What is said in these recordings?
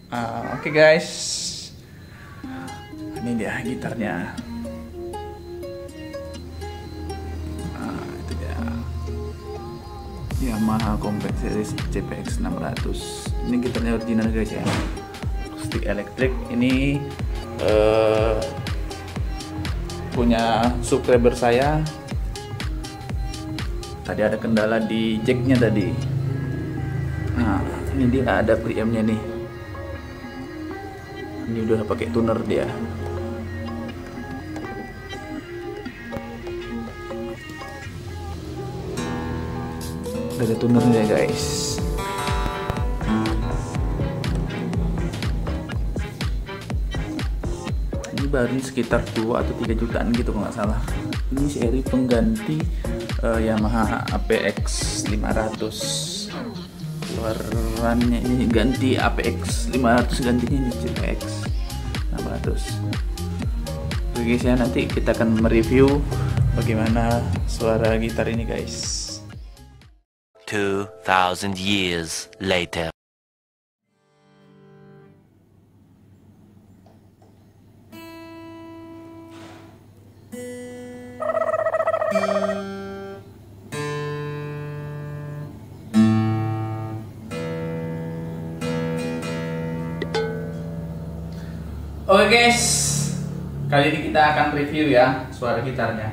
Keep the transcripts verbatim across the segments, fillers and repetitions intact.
Uh, Oke okay guys, ini dia gitarnya. Nah, itu dia Yamaha Compact Series C P X enam ratus. Ini gitarnya original guys ya, stick elektrik. Ini uh, punya subscriber saya. Tadi ada kendala di jacknya tadi. Nah, ini dia ada preampnya nih. Ini udah pakai tuner dia. Udah ada tunernya guys. Ini baru sekitar dua atau tiga jutaan gitu kalau nggak salah. Ini seri pengganti uh, Yamaha A P X lima ratus. Luarannya ini ganti A P X lima ratus, gantinya ini C P X enam ratus. Oke guys ya, nanti kita akan mereview bagaimana suara gitar ini guys. two thousand years later. Oke guys, kali ini kita akan review ya suara gitarnya.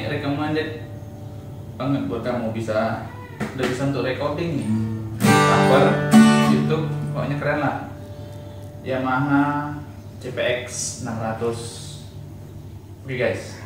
ini recommended banget buat kamu, bisa udah bisa untuk recording nih, cover, YouTube, pokoknya keren lah. Yamaha C P X enam ratus. Oke guys.